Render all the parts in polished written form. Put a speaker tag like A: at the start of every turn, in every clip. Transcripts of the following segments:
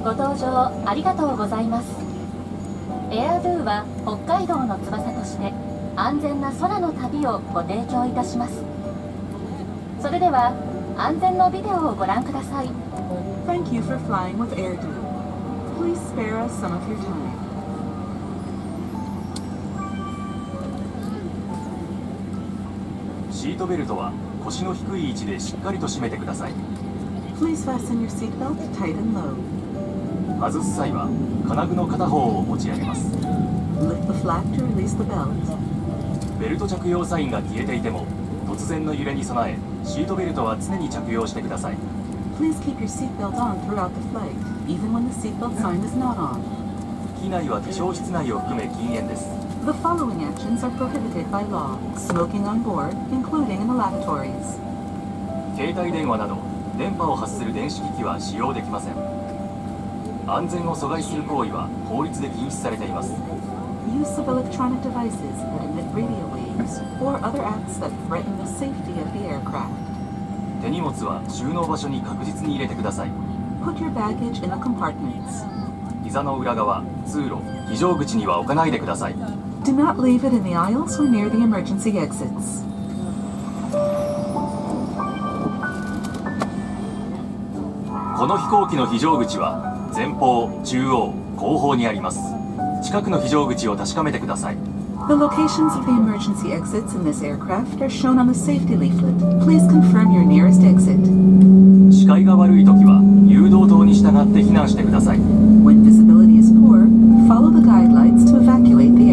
A: ご搭乗ありがとうございます。エアドゥは北海道の翼として安全な空の旅をご提供いたします。それでは安全のビデオをご覧ください。
B: Thank you for flying with AirDo. Please spare us some of your time.
C: シートベルトは腰の低い位置でしっかりと締めてください。
B: Please fasten your seatbelt tight and low.
C: 外す際は金具の片方を持ち上げます。
B: Lift the flap to release the belt.
C: ベルト着用サインが消えていても突然の揺れに備えシートベルトは常に着用してください。
B: Please keep your seatbelt on throughout the flight, even when the seatbelt sign is not on.
C: 機内は機長室内を含め禁煙です。
B: The following actions are prohibited by law: smoking on board, including in the lavatories.
C: 携帯電話など電波を発する電子機器は使用できません。安全を阻害する行為は法律で禁止されています。
B: Use of electronic devices that emit radio waves or other acts that threaten the safety of the aircraft.
C: 手荷物は収納場所に確実に入れてください。
B: Put your baggage in the compartments.
C: 膝の裏側、通路、非常口には置かないでください。
B: Do not leave it in the aisles or near the emergency exits.
C: この飛行機の非常口は前方、中央、後方にあります。近くの非常口を確かめてください。
B: The locations of the emergency exits in this aircraft are shown on the safety leaflet. Please confirm your nearest exit.
C: 視界が悪いときは誘導灯に従って避難してください。
B: When visibility is poor, follow the guide lights to evacuate the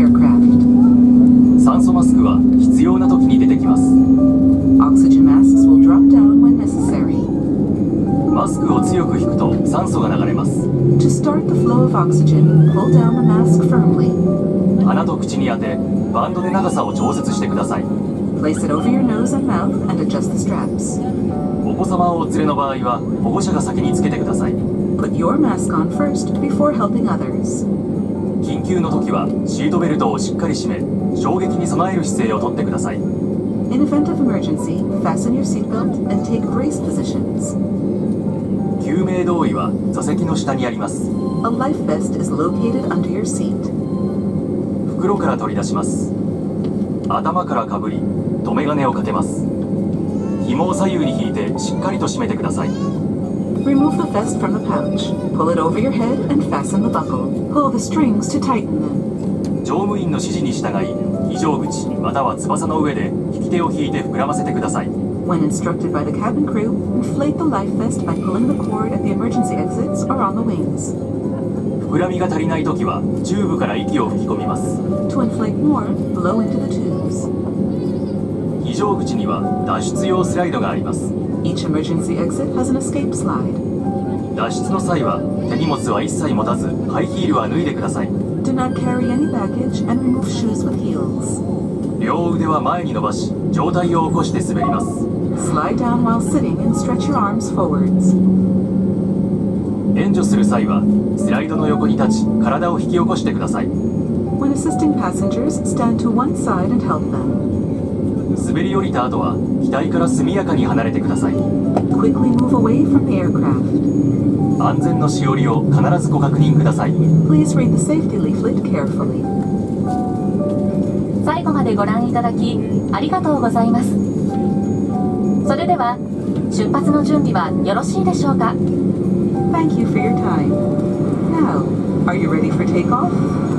B: aircraft.
C: 酸素マスクは必要なときに出てきます。
B: Oxygen masks will drop down when necessary.
C: マスクを強く引くと酸素が流れます。
B: To start the flow of oxygen, pull down the mask firmly.
C: 鼻と口に当て、バンドで長さを調節してください。
B: Place it over your nose and mouth and adjust the straps.
C: お子様をお連れの場合は保護者が先につけてください。
B: Put your mask on first before helping others.
C: 緊急の時はシートベルトをしっかり締め、衝撃に備える姿勢をとってください。
B: In event of emergency, fasten your seatbelt and take brace positions.
C: 救命胴衣は座席の下にあります。
B: A life vest is located under your seat.
C: 袋から取り出します。頭からかぶり、留め金をかけます。紐を左右に引いてしっかりと締めてください。
B: Remove the vest from the pouch. Pull it over your head and fasten the buckle. Pull the strings to tighten them.
C: 乗務員の指示に従い、非常口または翼の上で引き手を引いて膨らませてください。
B: When instructed by the cabin crew, inflate the life vest by pulling the cord at the emergency exits or on the wings.
C: 膨らみが足りないときはチューブから息を吹き込みます。
B: To inflate more, blow into the tubes.
C: 非常口には脱出用スライドがあります。
B: Each emergency exit has an escape slide.
C: 脱出の際は手荷物は一切持たず、ハイヒールは脱いでください。
B: Do not carry any baggage and remove shoes with heels.
C: 両腕は前に伸ばし、上体を起こして滑ります。
B: Slide down while sitting and stretch your arms forwards.
C: 援助する際はスライドの横に立ち、体を引き起こしてください。
B: When assisting passengers, stand to one side and help them.
C: 滑り降りた後は機体から速やかに離れてください。
B: Quickly move away from the aircraft.
C: 安全のしおりを必ずご確認ください。
B: Please read the safety leaflet carefully.
A: 最後までご覧いただきありがとうございます。それでは出発の準備はよろしいでしょうか。
B: Thank you for your time. Now, are you ready for takeoff?